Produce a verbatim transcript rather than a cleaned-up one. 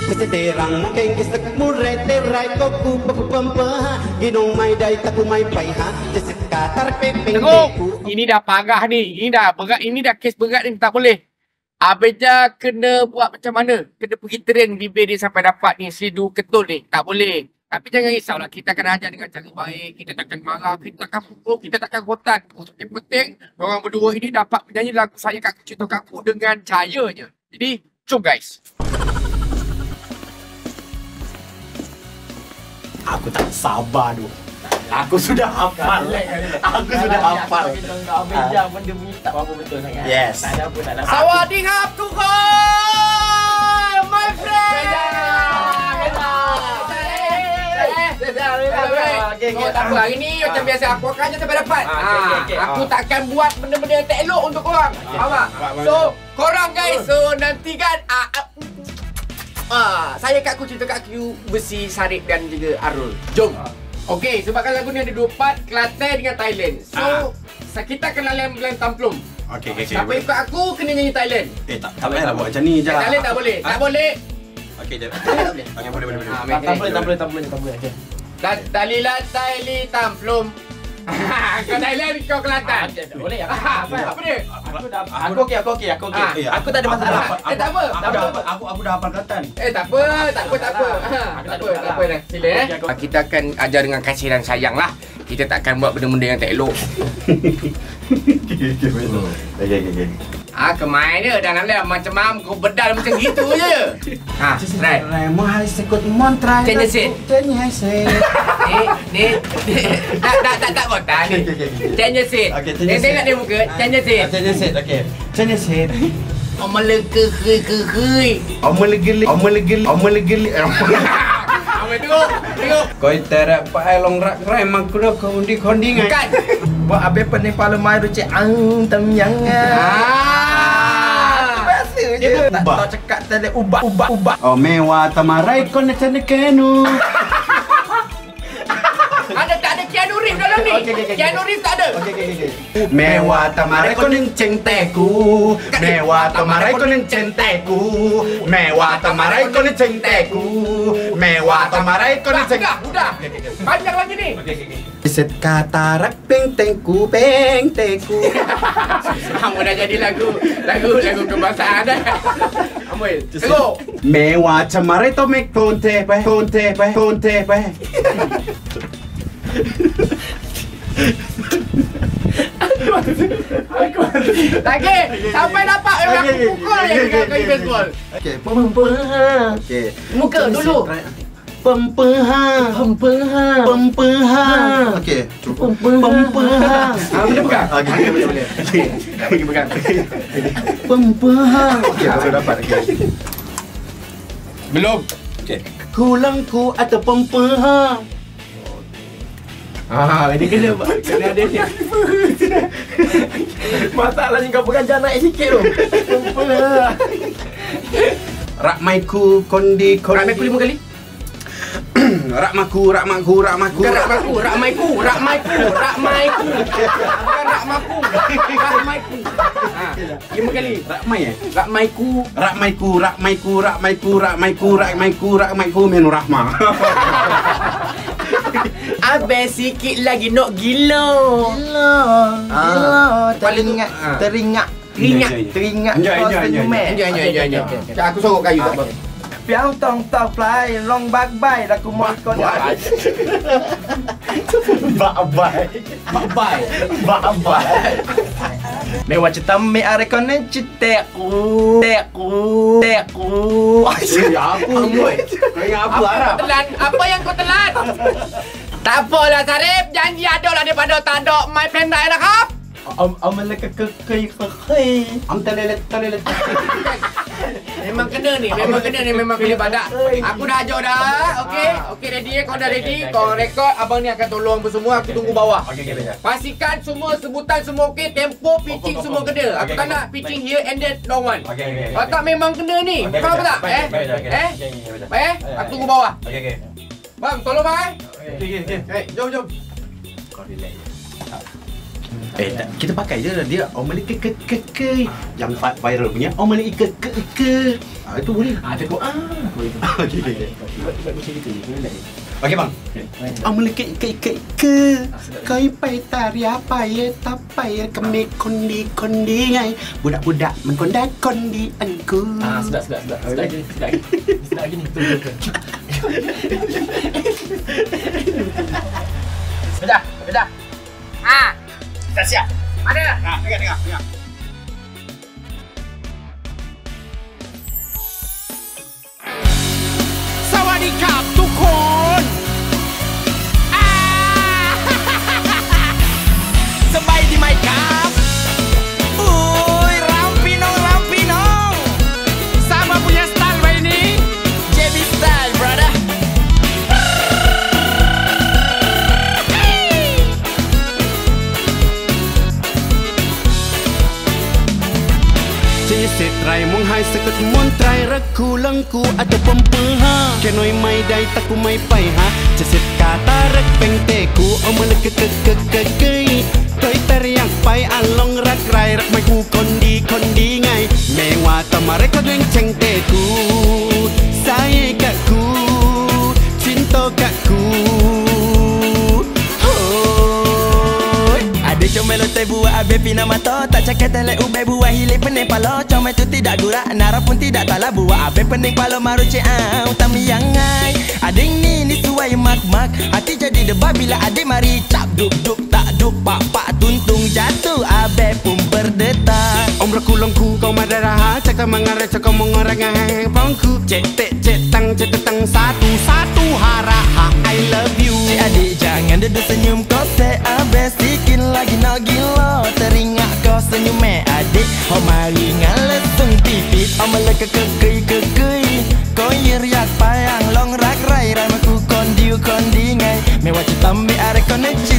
Keseterang mungkin isek murai terai koku pepempa ginong mai dai taku mai pai ha ceset katar pepeng Tengok, ini dah parah ni. Ini dah berat, ini dah kes berat ni, tak boleh. Abeja kena buat macam mana? Kena pergi train bibir dia sampai dapat ni sidu ketul ni. Tak boleh. Tapi jangan risaulah, kita akan ajar dengan cara baik. Kita takkan marah, kita takkan pukul, kita takkan rotan. Yang penting, orang berdua ini dapat menyanyi lagu Saya Kaku Cinta Kaku dengan cahayanya. Jadi, jom guys. Aku tak sabar tu. Aku sudah hafal. Aku sudah hafal. Abeja pun dia bunyi tak apa betul sangat. Yes. Tak ada apa, tak ada apa. Sawadihap tukar, my friend. Oh, tak apa, hari ni macam biasa aku akan je sampai dapat. Ah, okay, okay, okay. Aku takkan buat benda-benda yang tak elok untuk korang. Faham tak? So, korang guys, so nantikan ah, ah, ah, Saya Kat Ku Cinta Kat Ku Besi, Sarip dan juga Arul. Jom. Okey, sebabkan lagu ni ada dua part, Kelantan dengan Thailand. So, ah. kita akan layan Tamplum. Okey, okey. Siapa ikut aku kena nyanyi Thailand. Eh, tak tak payahlah buat macam ni je. Thailand tak boleh. Tak boleh. Okey, jap. Okey, boleh boleh boleh. Tak boleh, tak boleh, tak boleh, tak boleh. Okey. Dalilan Thaili Tamplum. Kau Thailand, kau Kelantan. Boleh ya? Apa apa dia? Aku dah aku okey, aku okey, aku okey. Eh, Aku tak ada masalah. Eh, tak apa. Aku dah hafal, aku aku dah hafal Kelantan. Eh, tak apa, tak apa, tak apa. Ha, tak apa, tak apa dah. Sila eh. Kita akan ajar dengan kasih dan sayang lah. Kita takkan buat benda-benda yang tak elok. Okey, okey, okey. Okey, okey. Ah, kemain dia dah nak macam mam kau bedal macam gitu je. Ha, right. Mahal sekut montrai. Change seat. Change seat. Ni, ni. Tak, tak, tak, tak botak ni. Change seat. Okey, change Dia seat. tengok dia muka. Change seat. Change seat. Okey. Change seat. Omele ke ke ke ke. Omelegeli, omelegeli, omelegeli. Amai tengok, tengok. Kau terap pakai long rak rai makro kau undi kondi ngai. Bukan. Buat abe pening pala mai rucik ang tam yang. Ah. Biasa je. Tak tahu cakap tadi ubah ubah ubah. Oh mewah tamarai kau nak cakap kenu. Ada tak ada Keanu Reeves dalam ni? Okey, okey, okey. Keanu Reeves tak ada. Okey okey okey. Mewah tamarai kau ning centeku. Mewah tamarai kau ning centeku. Mewah tamarai kau ning centeku. Mewah tamarai kau ning Udah, udah. Panjang lagi ni. Okey okey. Set katarak peng tengku peng teku. Kamu dah jadi lagu lagu lagu kebangsaan dah. Amoi, tengok. Mewah tamarai to make ponte pe ponte pe ponte pe. Lagi sampai dapat memang aku pukul je dengan kau baseball. Okey, pempeha. Okey. Muka dulu. Pempeha. Pempeha. Pempeha. Okey, cukup. Pempeha. Ah, boleh pegang. Okey, boleh boleh. Okey, pegang. Pempeha. Okey, aku dapat okey. Belum. Okey. Kulangku atau pempeha. Ah, ini kena kena ada ni. Masalahnya kau pegang jangan naik sikit tu. Pempeha. Rakmaiku kondi kondi. Ramai lima kali. Rakmaku, rakmaku, rakmaku. Bukan rakmaku, rakmaiku, rakmaiku, rakmaiku. Bukan rakmaku, rakmaiku. Ha, lima kali. Rakmai eh? Rakmaiku. Rakmaiku, rakmaiku, rakmaiku, rakmaiku, rakmaiku, rakmaiku menu rahma. Abe sikit lagi nak gila. Gila. Gila. Teringat, Ah. teringat. Teringat. Teringat. Enjoy, enjoy, enjoy. Enjoy, enjoy, enjoy, enjoy. Aku sorok kayu tak apa. Piang tong tong fly long bag bye aku mau ikut. Bak bai. Bye. Bak Mewah cerita me arekonen citeku. Teku. Teku. Ya aku boy. Kau ingat apa Arab? Kau telan? Apa yang kau telan? Tak apalah Sarip, janji ada lah daripada tak ada my pendai dah kap. Om om lek ke ke ke. Am telelet telelet. Memang kena ni, memang kena ni, memang kena badak. Aku dah ajar dah. Okey, okey ready eh, kau dah ready. Kau rekod, abang ni akan tolong apa semua, aku tunggu bawah. Okey okey. Pastikan semua sebutan semua okey, tempo pitching semua kena. Aku tak nak pitching here and then no one. Okey okey. Kalau tak memang kena ni. Kau apa tak? Eh? Eh? Baik eh? Aku tunggu bawah. Okey okey. Bang, tolong bang eh. Okey okey. Eh, jom jom. Kau relax. Eh, tak, kita pakai je lah dia Omeli ke ke ke ke yang vi- viral punya Omeli ke ke ke. Ah itu boleh. Ah, tengok ah. Boleh. Okey okey. Buat buat macam gitu je. Boleh. Okey bang. Omeli ke ke ke ke. Kai pai taria pai tapai kami kondi kondi ngai. Budak-budak mengkondai kondi angku. Ah, sedap sedap sedap. Sedap gini, sedap gini. Sedap gini. Betul betul. Sudah, sudah. Ah, Dah siap. mana? Nah, dengar dengar dengar. Sawadikap ทุกคนอ่า สบายดีไหมครับอุ้ยรำพี่น้องรำพี่น้อง sama punya style baik ini J B style brother Ceset try mong hai sekut mon try raku langku ada pempeha kenoi mai dai taku mai pai ha ceset kata rek peng teku omel ke ke ke ke ke toi teriak pai along rak rai rak mai ku kondi kondi ngai mewa tamare ko deng ceng teku saya kakku cinta kakku Ada comel otai buat abe pina mata tak cakap telek ubai buat hilir pening pala comel tu tidak gurak nara pun tidak talah buat abe pening pala maru cek au tami yang ngai ading ni ni suai mak mak hati jadi debat bila adik mari cap duk duk tak duk pak pak tuntung jatuh abe pun berdetak Om rakulongku kau madaraha cakap mengarai cakap mengorang hang pangku cek tek cek tang cek tang satu satu hara ha I love you Cik adik jangan duduk senyum kau say abe sikit lagi nak gila teringat kau senyum eh adik oh mari ngalesung pipit oh melek ke ke ke ke kau iriak payang long rak rai rai maku kondi kondi ngai mewah citambi are koneksi